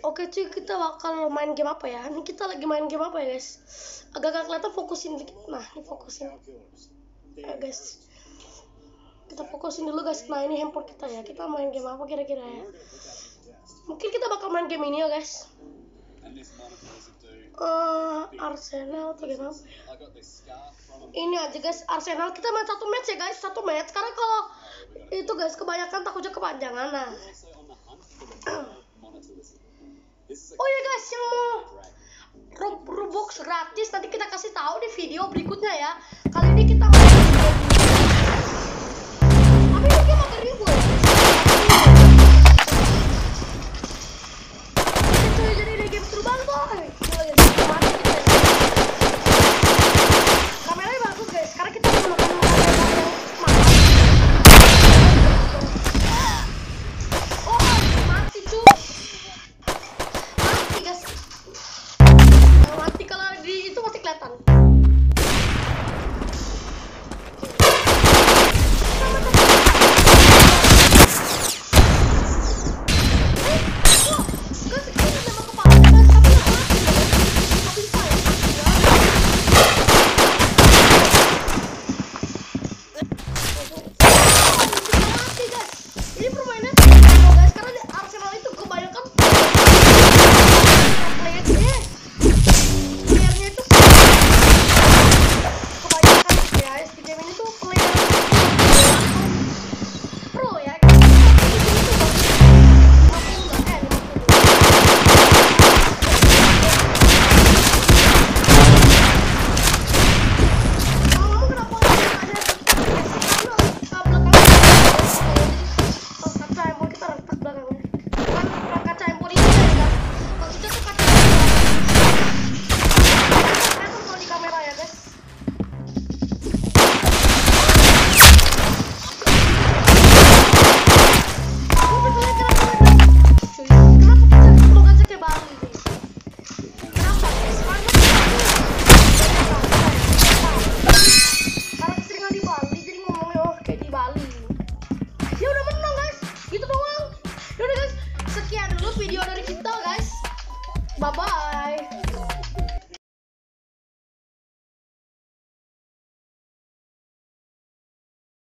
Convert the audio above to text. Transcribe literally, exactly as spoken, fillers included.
Oke cuy, kita bakal main game apa ya? Ini kita lagi main game apa ya guys? Agak gak kelihatan, fokusin dikit. Nah ini fokusin ya guys. Kita fokusin dulu guys. Nah ini handphone kita ya. Kita main game apa kira-kira ya? Mungkin kita bakal main game ini ya guys. Uh, Arsenal atau game apa ya? Ini aja guys, Arsenal. Kita main satu match ya guys, satu match. Karena kalau itu guys kebanyakan takutnya kepanjangan. Nah oh ya guys, yang mau Roblox gratis nanti kita kasih tahu di video berikutnya ya. Kali ini kita mau tapi ini game agak ribut ya. Itu jadi ini game seru banget boy. Kameranya bagus guys, karena kita menggunakan kamera yang mahal. Oh mati cuy. Mati kalau di itu masih kelihatan. Sekian dulu video dari kita guys. Bye bye.